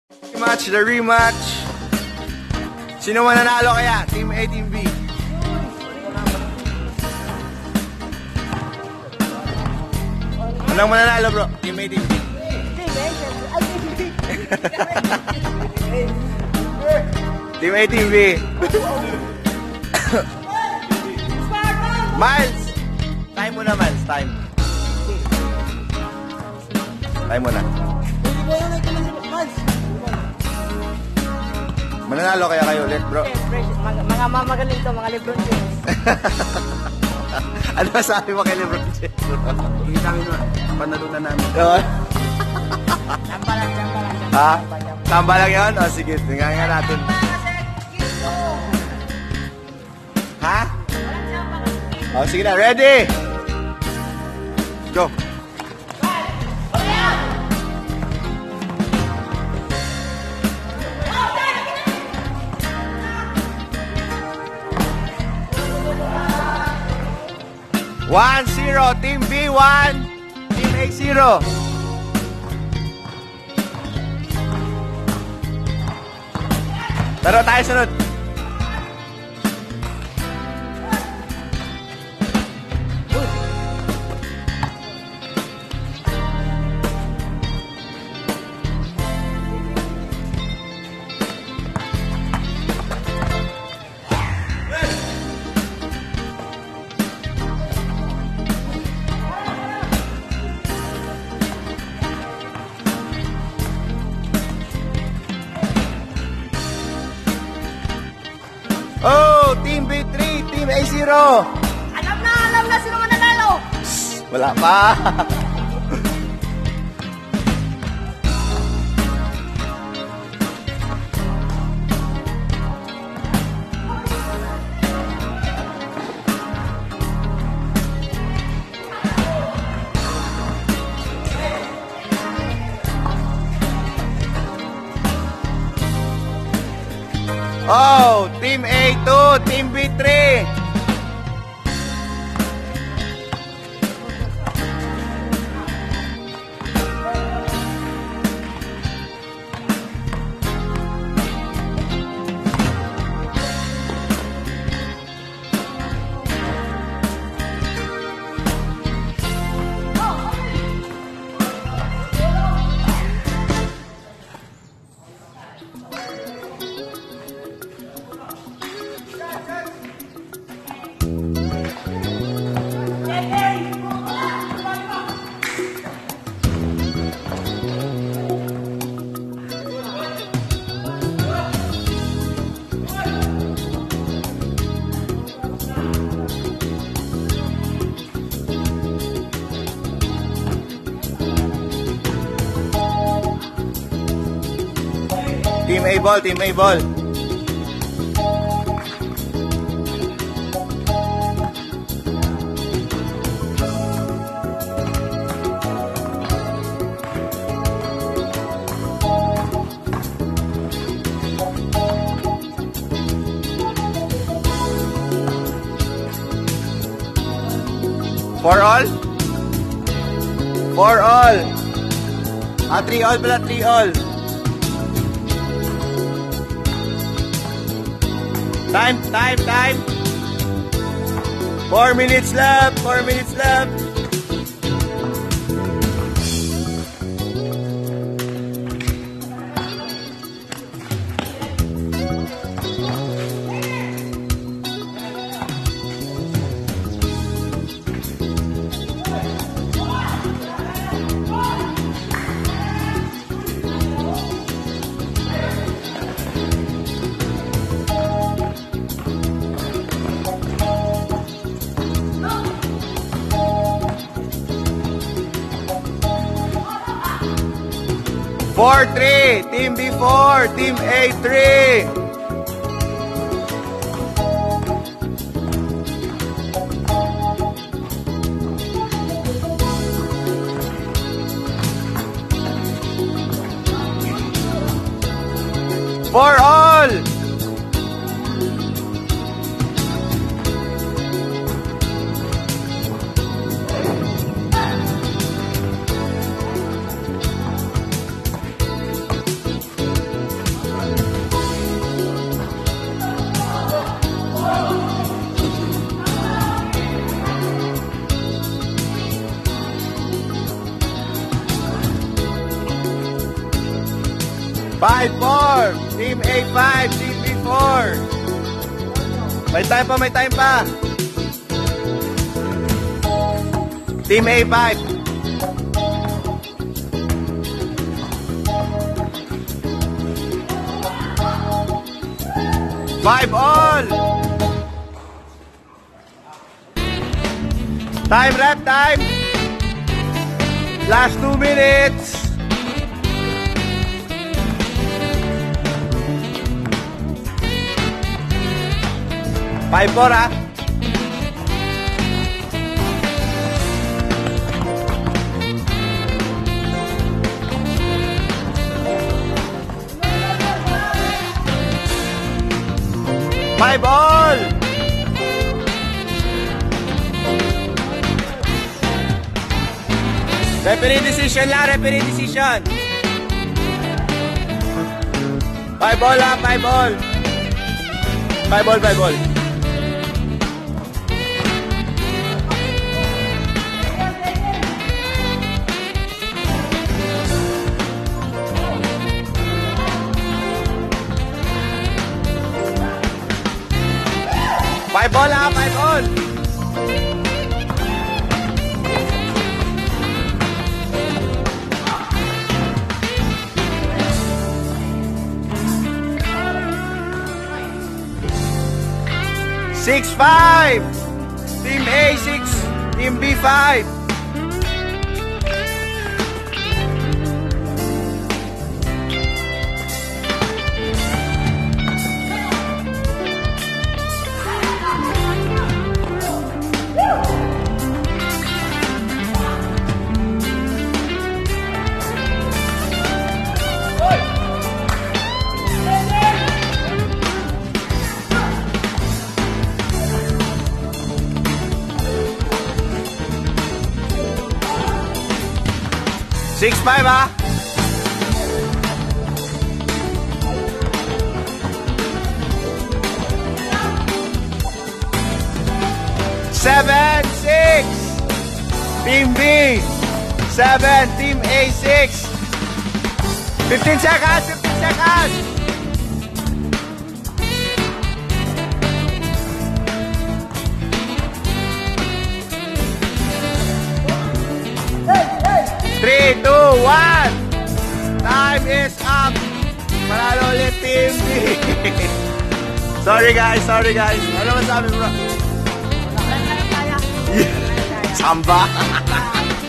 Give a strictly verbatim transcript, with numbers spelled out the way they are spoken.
Rematch, the rematch. Sino mananalo kaya? Team A, Team B. Walang mananalo bro. Team A, Team B. Team A, Team B. Miles! Time mo na, Miles. Time. Time mo na. Mananalo kaya kayo ulit, bro? Mga, mga mamagaling to, mga Lebron James. Ano masabi mo kay Lebron James? Hindi kami na, panalunan namin. Tamba lang, tamba lang. Ha? Tamba lang yun? O sige, tingnan nga natin. Ha? O sige na, ready? Go! one zero, Team B one, Team A zero. Tara tayo sunod. Oh, Team B three, Team A zero. Alam na, alam na sino mananalo. Wala pa. Oh, Team A two, Team B three. Team A ball, Team A ball. For all? For all. Ah, three all pala, three all. Time, time, time. Four minutes left, four minutes left. four three, Team B four, Team A three. For all. five four. Team A five, Team B four. May time pa, may time pa. Team A five. Five all. Time, rep, time. Last two minutes. Five four, ah. Five all. Referee decision lang, referee decision. Five all, ah, five all. Five all, five all. Five ball, ah, five ball. Six five. Team A six, Team B five. Six five, ah. Seven six. Team B. Seven. Team A six. Fifteen seconds. Fifteen seconds. Three, two, one. Time is up. Panalo ulit Team B. Sorry guys, sorry guys. Ano masabi bro? Kaya, kaya. Samba.